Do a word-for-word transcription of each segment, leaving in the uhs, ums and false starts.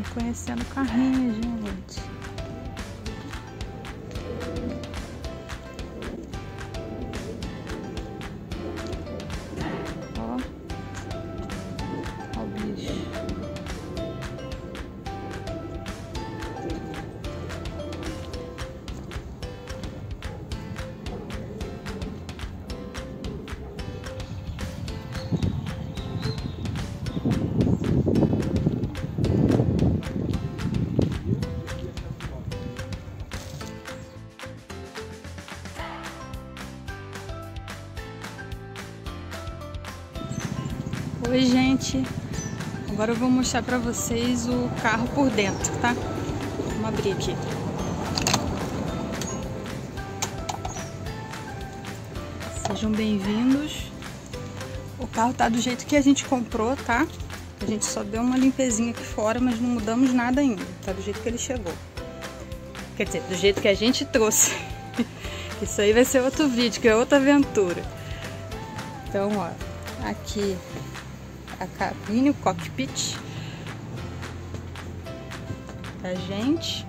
Vamos conhecendo o carrinho, gente. Ó. Ó o bicho. Oi, gente, agora eu vou mostrar pra vocês o carro por dentro, tá? Vamos abrir aqui. Sejam bem-vindos. O carro tá do jeito que a gente comprou, tá? A gente só deu uma limpezinha aqui fora, mas não mudamos nada ainda. Tá do jeito que ele chegou. Quer dizer, do jeito que a gente trouxe. Isso aí vai ser outro vídeo, que é outra aventura. Então, ó, aqui a cabine, o cockpit da gente.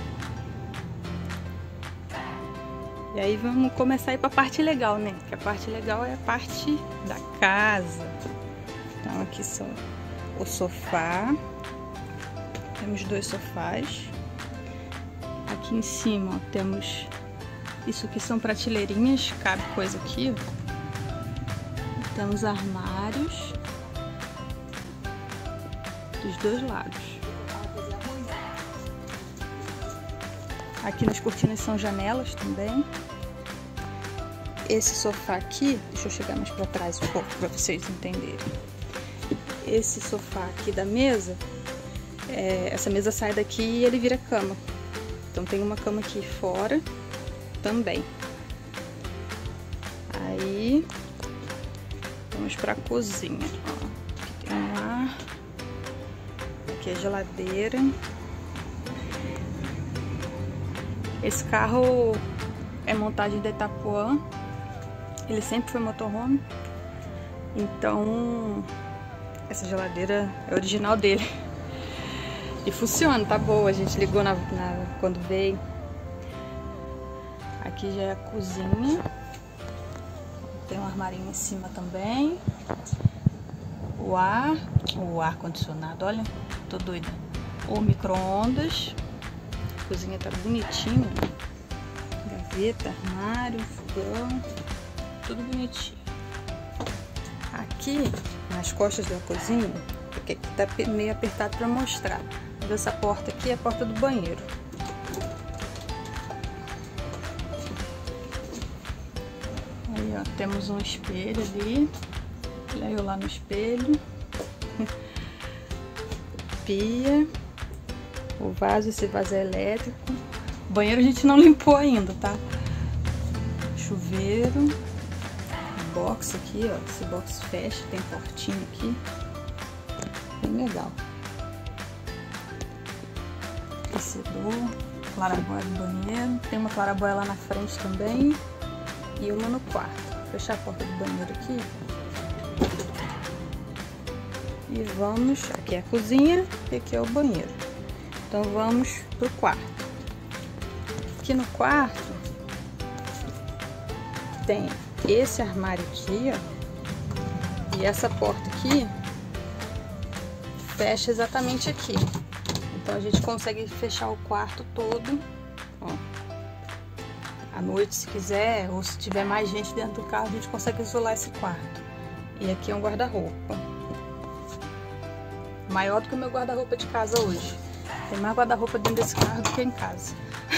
E aí vamos começar a ir para a parte legal, né? Que a parte legal é a parte da casa. Então aqui são o sofá. Temos dois sofás. Aqui em cima, ó, temos isso aqui são prateleirinhas, cabe coisa aqui, ó. Temos armários dos dois lados. Aqui nas cortinas são janelas também. Esse sofá aqui, deixa eu chegar mais para trás um pouco para vocês entenderem. Esse sofá aqui da mesa, é, essa mesa sai daqui e ele vira cama. Então tem uma cama aqui fora também. Aí vamos para a cozinha. Ó, aqui tem um ar. Aqui é a geladeira. Esse carro é montagem da Itapuã. Ele sempre foi motorhome. Então essa geladeira é original dele. E funciona, tá boa. A gente ligou na, na, quando veio. Aqui já é a cozinha. Tem um armarinho em cima também. O ar, o ar condicionado, olha, tô doida. O micro-ondas. A cozinha tá bonitinha. Gaveta, armário, fogão, tudo bonitinho. Aqui nas costas da cozinha, porque aqui tá meio apertado para mostrar. Mas essa porta aqui é a porta do banheiro. Aí, ó, temos um espelho ali. Olha eu lá no espelho. Pia. O vaso, esse vaso é elétrico. O banheiro a gente não limpou ainda, tá? Chuveiro. Box aqui, ó. Esse box fecha, tem portinha aqui. Bem legal. Aquecedor. Clarabóia do banheiro. Tem uma clarabóia lá na frente também. E uma no quarto. Vou fechar a porta do banheiro aqui. E vamos... Aqui é a cozinha e aqui é o banheiro. Então vamos pro quarto. Aqui no quarto tem esse armário aqui, ó. E essa porta aqui fecha exatamente aqui. Então a gente consegue fechar o quarto todo, ó. À noite, se quiser, ou se tiver mais gente dentro do carro, a gente consegue isolar esse quarto. E aqui é um guarda-roupa. Maior do que o meu guarda-roupa de casa hoje. Tem mais guarda-roupa dentro desse carro do que em casa.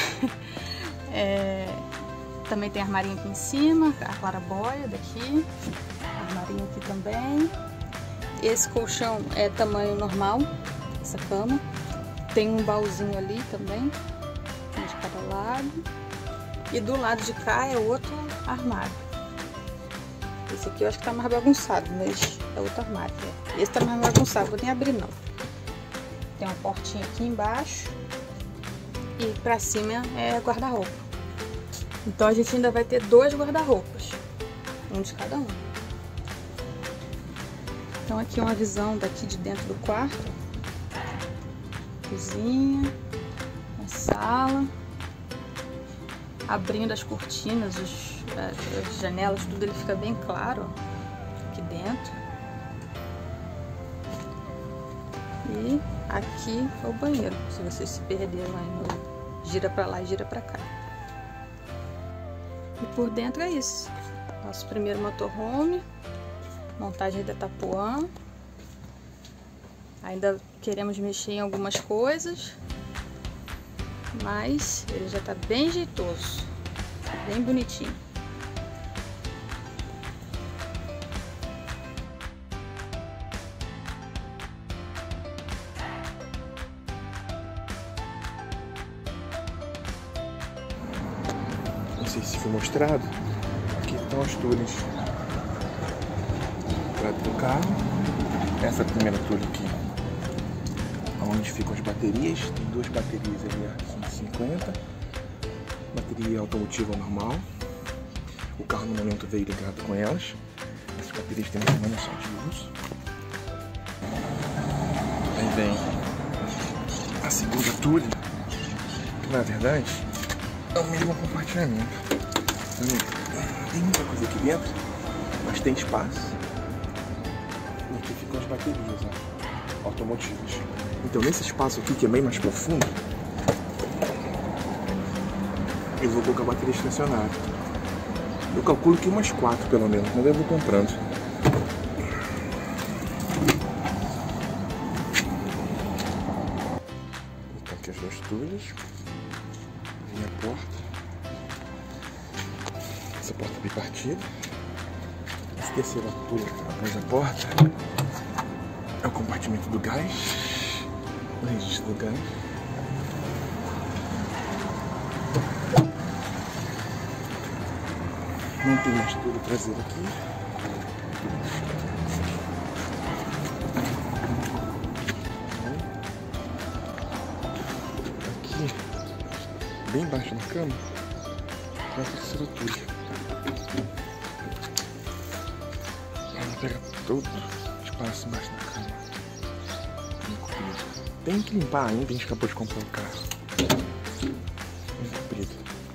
É, também tem armarinho aqui em cima, a clarabóia daqui. Armarinho aqui também. Esse colchão é tamanho normal, essa cama. Tem um baúzinho ali também, um de cada lado. E do lado de cá é outro armário. Esse aqui eu acho que tá mais bagunçado, mas é outro armário. É. Esse tá mais bagunçado, vou nem abrir não. Tem uma portinha aqui embaixo. E pra cima é guarda-roupa. Então a gente ainda vai ter dois guarda-roupas. Um de cada um. Então aqui é uma visão daqui de dentro do quarto. cozinha, a sala, abrindo as cortinas, os, as janelas, tudo ele fica bem claro, ó, aqui dentro. E aqui é o banheiro, se vocês se perderam aí no gira pra lá e gira pra cá. E por dentro é isso, nosso primeiro motorhome, montagem da Tapuã. Ainda queremos mexer em algumas coisas, mas ele já tá bem jeitoso, bem bonitinho. Não sei se foi mostrado, aqui estão as tulhas do carro. Essa é a primeira tulha aqui, onde ficam as baterias. Tem duas baterias ali a cento e cinquenta, bateria automotiva normal. O carro no momento veio ligado com elas. Essas baterias têm uma manutenção de uso. Aí vem a segunda tulha, que na verdade é o mesmo compartilhamento. Tem muita coisa aqui dentro, mas tem espaço. E aqui ficam as baterias, ó, automotivas. Então nesse espaço aqui, que é bem mais profundo, eu vou colocar a bateria estacionária. Eu calculo que umas quatro pelo menos, mas eu vou comprando. Então aqui as duas tulhas. Vem a porta. Essa porta bipartida. Essa terceira tulha atrás da porta é o compartimento do gás, o registro do gás. Não tem mais tulha traseira aqui. Aqui, bem embaixo da cama, vai a terceira tulha. Ela pega todo o espaço embaixo da cama. Tem que limpar ainda, a gente acabou de comprar o carro. Muito comprido.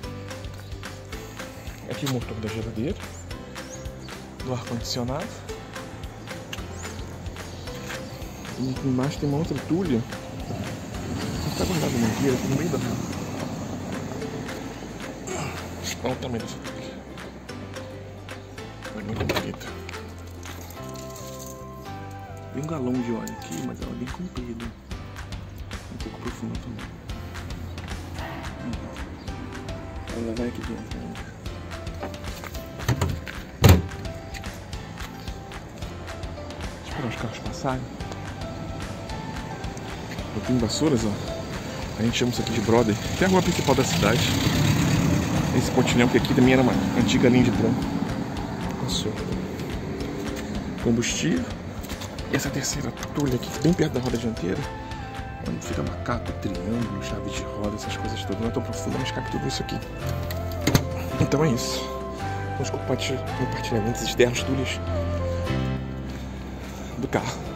Aqui o motor da geladeira, do ar-condicionado. E aqui embaixo tem uma outra tulha. Não está guardado no guia, aqui no meio da rua. Olha o tamanho dessa tulha. É muito bonita. Tem um galão de óleo aqui, mas ela é bem comprida. Um pouco profunda também. Ela vai aqui dentro ainda. Esperar os carros passarem. Eu tenho vassouras, ó. A gente chama isso aqui de brother. Tem a rua principal da cidade. Esse pontilhão que aqui também era uma antiga linha de trem. Vassoura. Combustível. E essa terceira tulha aqui, bem perto da roda dianteira, onde fica macaco, triângulo, chave de roda, essas coisas todas. Não é tão profunda, mas cabe tudo isso aqui. Então é isso. Os compartilhamentos externos, tulhas do carro.